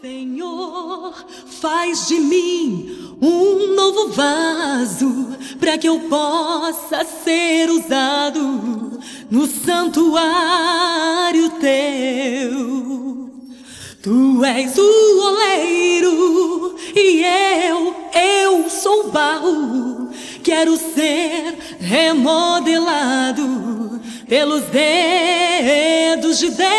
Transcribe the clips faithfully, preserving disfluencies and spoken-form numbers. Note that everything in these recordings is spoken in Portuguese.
Senhor, faz de mim um novo vaso, para que eu possa ser usado no santuário teu. Tu és o oleiro e eu, eu sou o barro. Quero ser remodelado pelos dedos de Deus.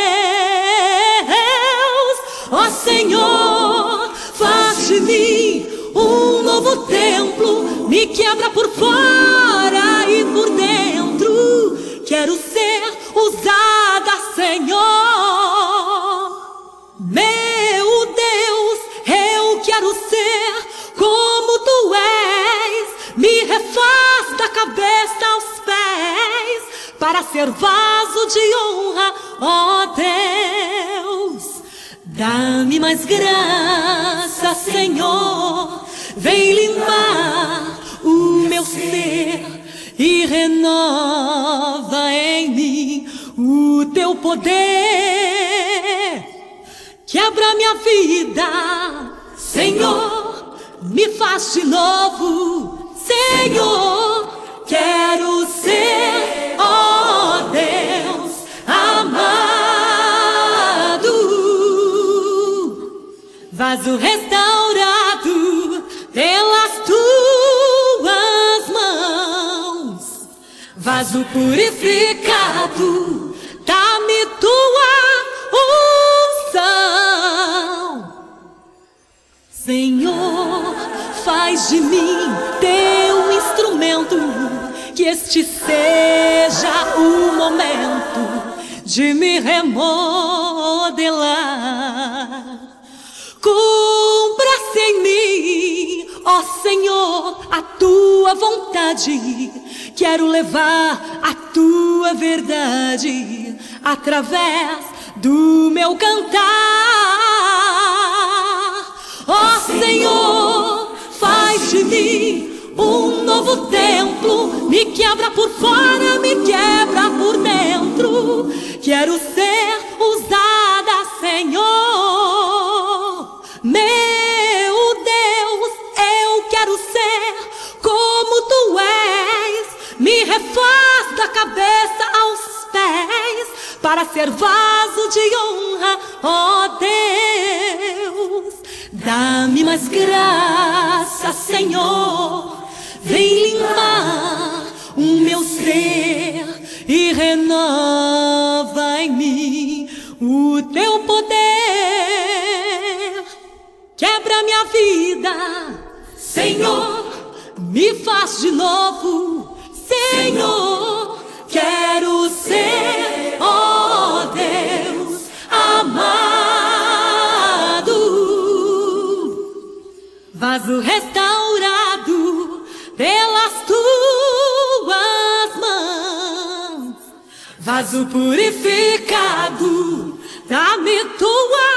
Ó Senhor, faz de mim um novo templo, me quebra por fora e por dentro. Quero ser usada, Senhor. Meu Deus, eu quero ser como Tu és. Me refaz da cabeça aos pés, para ser vaso de honra, ó Deus. Dá-me mais graça, Senhor. Vem limpar o meu ser e renova em mim o Teu poder. Quebra minha vida, Senhor, me faz de novo. Senhor, quero ser, ó Deus, amado, vaso restaurado pelas Tuas mãos, vaso purificado, dá-me Tua unção. Senhor, faz de mim Teu instrumento, que este seja o momento de me remodelar. Cumpra-se em mim, ó Senhor, a Tua vontade. Quero levar a Tua verdade através do meu cantar. Ó Senhor, faz de mim um novo templo, me quebra por fora, me quebra por dentro. Quero ser usada, Senhor. Meu Deus, eu quero ser como Tu és. Me refaz da cabeça aos pés, para ser vaso de honra, ó Deus. Dá-me mais graça, Senhor. Vem limpar o meu ser e renova em mim o Teu poder. Quebra minha vida, Senhor, me faz de novo. Senhor, quero ser, ó Deus, amado, vaso restaurado pelas Tuas mãos, vaso purificado, dá-me Tua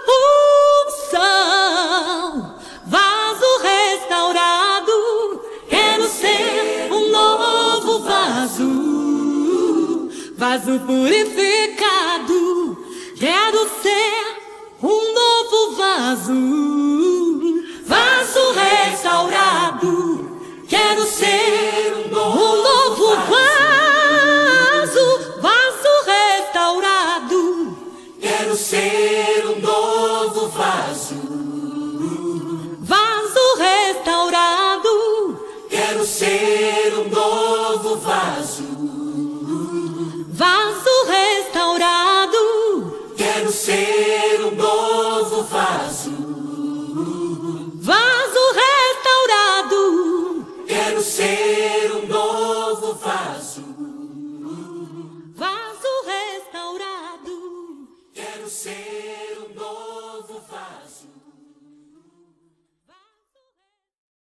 unção. Vaso restaurado, quero ser um novo vaso. Vaso purificado, quero ser um novo vaso. Vaso restaurado, quero ser um novo vaso. Vaso restaurado, quero ser um novo vaso. Vaso restaurado, quero ser um novo vaso. Vaso restaurado, quero ser um novo vaso. Vaso restaurado, quero ser